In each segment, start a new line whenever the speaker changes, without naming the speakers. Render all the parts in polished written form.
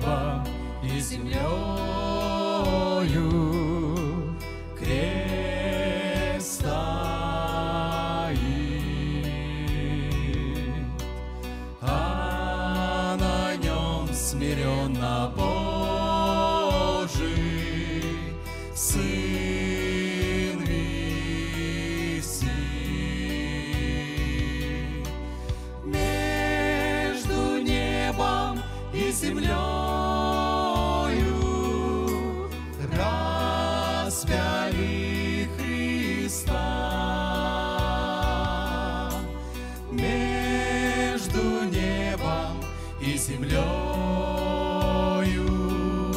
небом и землею крест стоит, а на нем смиренно Божий Сын висит. Между небом и землею распяли Христа. Между небом и землею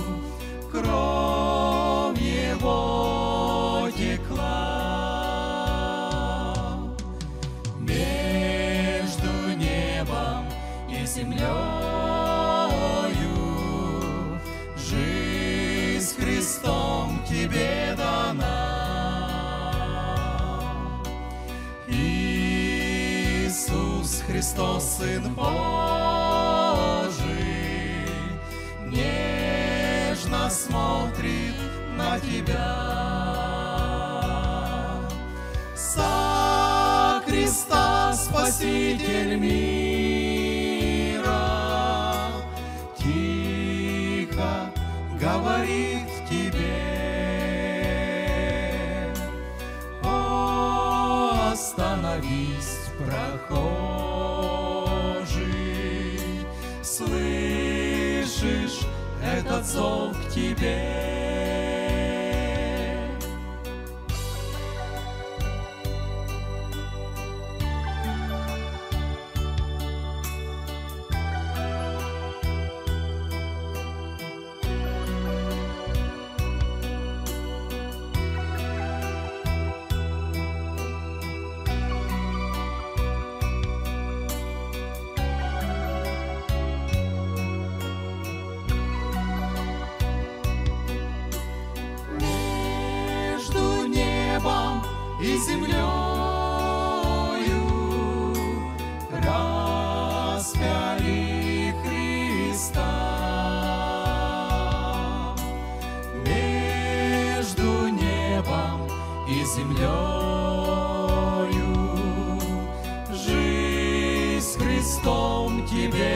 кровь Его текла. Между небом и землею жизнь с Христом тебе дана. Иисус Христос, Сын Божий, нежно смотрит на тебя. Со креста Спаситель мира тихо говорит тебе: о, остановись, прохожий, слышишь этот зов к тебе? И землею распяли Христа. Между небом и землею жизнь с Христом тебе